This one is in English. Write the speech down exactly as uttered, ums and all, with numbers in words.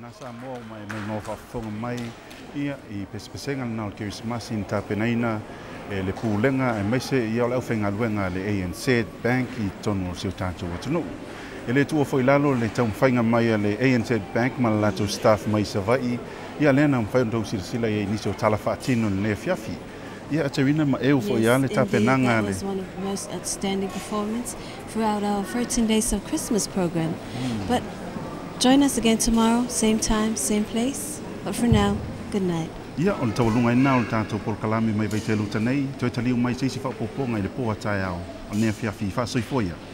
ANZ Samoa mai mai no whaafonga mai ia I pespesenga na o Christmas in tapenaina e le pūlenga e meise ia o le awhenga luenga le A N Z Bank I tonu o siu tātou atunu. E le tua foi lalo le tau whainga mai le A N Z Bank ma le lato staff mai savai ia lena mwhaundau silasila i nisi o tala whaatino le fiafi. Ia atawina ma eu foi ia le tapenanga le. That was one of the most outstanding performance throughout our thirteen days of Christmas program. Mm. But join us again tomorrow, same time, same place. But for now, good night. Ia on tau lunga ina o tātou por kalami mai vai te luta nei, toi taliu mai seisi whapoponga I le poa tai au, o nea fiafi wha soifoia.